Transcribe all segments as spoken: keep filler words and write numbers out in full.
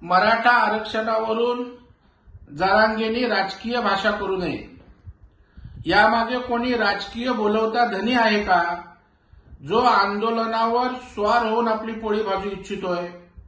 मराठा आरक्षणावरून जरांगेंनी राजकीय भाषा करू नये. यामागे कोणी राजकीय बोलवता धनी आहे का, जो आंदोलनावर स्वार होऊन आपली पोळी भाजू इच्छितोय?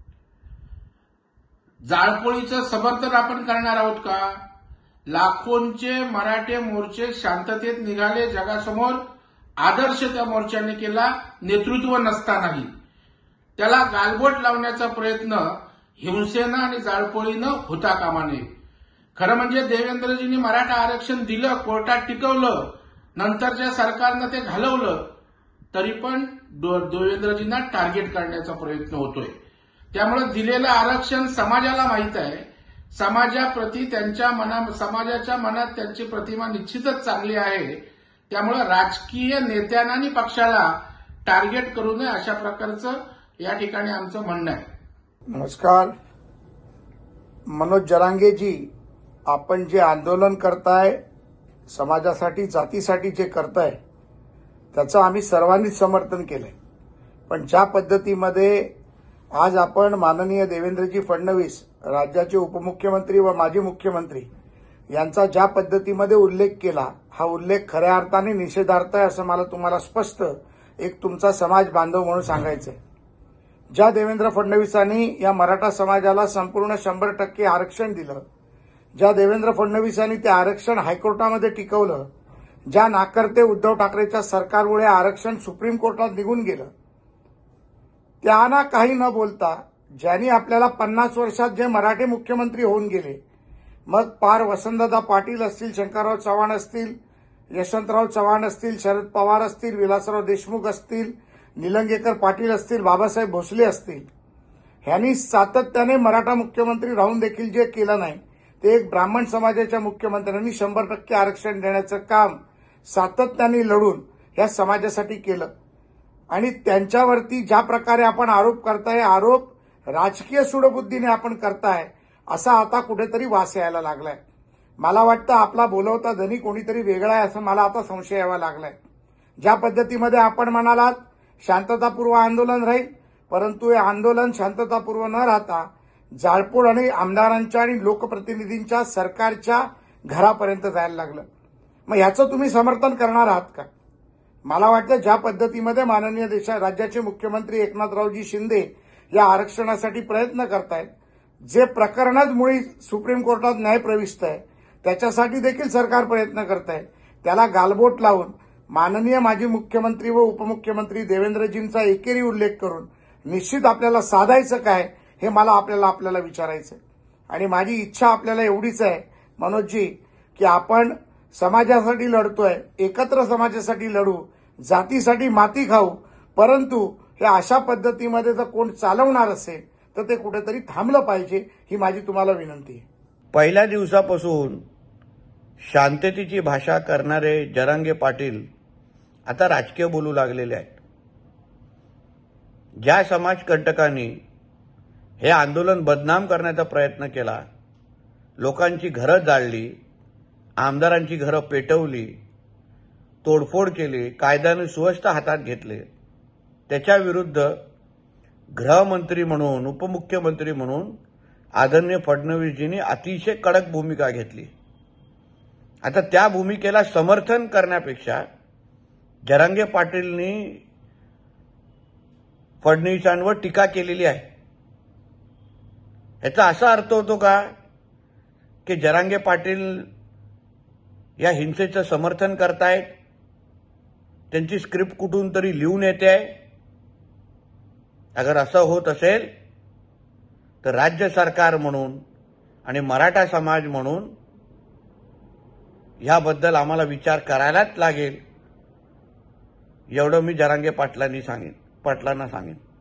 जाळपोळीचं समर्थन आपण करणार आहोत का? लाखोंचे मराठे मोर्चे शांततेत निघाले जगासमोर. आदर्श त्या मोर्चाने केला, नेतृत्व नसतानाही. त्याला गालबोट लावण्याचा प्रयत्न हिंसेनं आणि जाळपोळीनं होता कामा नये. खरं म्हणजे देवेंद्रजींनी मराठा आरक्षण दिलं, कोर्टात टिकवलं, नंतरच्या सरकारनं ते घालवलं, तरी पण देवेंद्रजींना टार्गेट करण्याचा प्रयत्न होतोय. त्यामुळे दिलेलं आरक्षण समाजाला माहित आहे. समाजाप्रती त्यांच्या मना समाजाच्या मनात त्यांची प्रतिमा निश्चितच चांगली आहे. त्यामुळे राजकीय नेत्यांना आणि पक्षाला टार्गेट करू नये, अशा प्रकारचं या ठिकाणी आमचं म्हणणं आहे. नमस्कार. मनोज जरांगेजी, आपण जे आंदोलन करताय, समाजासाठी जातीसाठी जे करताय, त्याचं आम्ही सर्वांनीच समर्थन केलंय. पण ज्या पद्धतीमध्ये आज आपण माननीय देवेंद्रजी फडणवीस, राज्याचे उपमुख्यमंत्री व माजी मुख्यमंत्री, यांचा ज्या पद्धतीमध्ये उल्लेख केला, हा उल्लेख खऱ्या अर्थाने निषेधार्थ आहे असं मला तुम्हाला स्पष्ट एक तुमचा समाज बांधव म्हणून सांगायचं आहे. ज्या देवेंद्र फडणवीसांनी या मराठा समाजाला संपूर्ण शंभर टक्के आरक्षण दिलं, ज्या देवेंद्र फडणवीसांनी ते आरक्षण हायकोर्टामध्ये टिकवलं, ज्या नाकर्ते उद्धव ठाकरेच्या सरकारमुळे आरक्षण सुप्रीम कोर्टात निघून गेलं, त्यांना काही न बोलता ज्यांनी आपल्याला पन्नास वर्षात जे मराठी मुख्यमंत्री होऊन गेले, मग पार वसंतदादा पाटील असतील, शंकरराव चव्हाण असतील, यशवंतराव चव्हाण असतील, शरद पवार असतील, विलासराव देशमुख असतील, निलंगेकर पाटील असतील, बाबासाहेब भोसले असतील, ह्यांनी सातत्याने मराठा मुख्यमंत्री राहून देखील जे केलं नाही, ते एक ब्राह्मण समाजाच्या मुख्यमंत्र्यांनी शंभर टक्के आरक्षण देण्याचं काम सातत्याने लढून या समाजासाठी केलं. आणि त्यांच्यावरती ज्या प्रकारे आपण आरोप करताय, आरोप राजकीय सूडबुद्धीने आपण करताय, असा आता कुठेतरी वास यायला लागलाय. मला वाटतं आपला बोलवता धनी कोणीतरी वेगळा आहे असं मला आता संशय यावा लागलाय. ज्या पद्धतीमध्ये आपण म्हणालात शांततापूर्व आंदोलन राहील, परंतु हे आंदोलन शांततापूर्व न राहता जाळपोळ आणि आमदारांच्या आणि लोकप्रतिनिधींच्या सरकारच्या घरापर्यंत जायला लागलं. मग याचं तुम्ही समर्थन करणार आहात का? मला वाटतं ज्या पद्धतीमध्ये माननीय देशा राज्याचे मुख्यमंत्री एकनाथरावजी शिंदे या आरक्षणासाठी प्रयत्न करतायत, जे प्रकरणच मुळी सुप्रीम कोर्टात न्यायप्रविष्ट आहे, त्याच्यासाठी देखील सरकार प्रयत्न करत आहे. त्याला गालबोट लावून माननीय माजी मुख्यमंत्री व उपमुख्यमंत्री देवेंद्रजींचा एकेरी उल्लेख करून निश्चित आपल्याला साधायचं काय, हे मला आपल्याला आपल्याला विचारायचं. आणि माझी इच्छा आपल्याला एवढीच आहे मनोजजी, की आपण समाजासाठी लढतोय, एकत्र समाजासाठी लढू, जातीसाठी माती खाऊ, परंतु हे अशा पद्धतीमध्ये जर कोण चालवणार असेल तर ते कुठेतरी थांबलं पाहिजे, ही माझी तुम्हाला विनंती आहे. पहिल्या दिवसापासून शांततेची भाषा करणारे जरांगे पाटील आता राजकीय बोलू लागलेले आहेत. ज्या समाजकंटकांनी हे आंदोलन बदनाम करण्याचा प्रयत्न केला, लोकांची घरं जाळली, आमदारांची घरं पेटवली, तोडफोड केली, कायद्याने सुव्यवस्था हातात घेतले, त्याच्या विरुद्ध गृहमंत्री म्हणून, उपमुख्यमंत्री म्हणून आदरणीय फडणवीसजींनी अतिशय कडक भूमिका घेतली. आता त्या भूमिकेला समर्थन करण्यापेक्षा जरांगे पाटीलनी फडणवीसांवर टीका केलेली आहे. याचा असा अर्थ होतो का की जरांगे पाटील या हिंसेचं समर्थन करतायत, त्यांची स्क्रिप्ट कुठून तरी लिहून येते आहे? अगर असं होत असेल तर राज्य सरकार म्हणून आणि मराठा समाज म्हणून याबद्दल आम्हाला विचार करायलाच लागेल, एवढं मी जरांगे पाटलांनी सांगेन पाटलांना सांगेन.